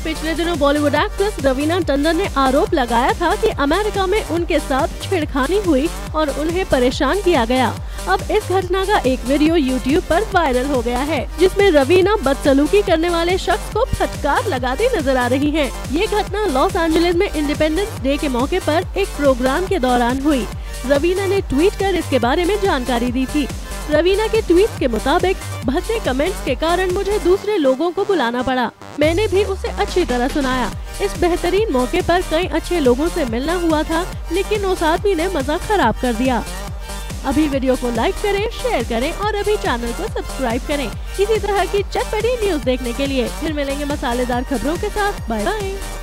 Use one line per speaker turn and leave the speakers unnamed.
पिछले दिनों बॉलीवुड एक्ट्रेस रवीना टंडन ने आरोप लगाया था कि अमेरिका में उनके साथ छेड़खानी हुई और उन्हें परेशान किया गया। अब इस घटना का एक वीडियो YouTube पर वायरल हो गया है, जिसमें रवीना बदसलूकी करने वाले शख्स को फटकार लगाती नजर आ रही हैं। ये घटना लॉस एंजलिस में इंडिपेंडेंस डे के मौके पर एक प्रोग्राम के दौरान हुई। रवीना ने ट्वीट कर इसके बारे में जानकारी दी थी। रवीना के ट्वीट के मुताबिक, भद्दे कमेंट्स के कारण मुझे दूसरे लोगों को बुलाना पड़ा। मैंने भी उसे अच्छी तरह सुनाया। इस बेहतरीन मौके पर कई अच्छे लोगों से मिलना हुआ था, लेकिन उस आदमी ने मजा खराब कर दिया। अभी वीडियो को लाइक करें, शेयर करें और अभी चैनल को सब्सक्राइब करें इसी तरह की चटपटी न्यूज देखने के लिए। फिर मिलेंगे मसालेदार खबरों के साथ। Bye bye.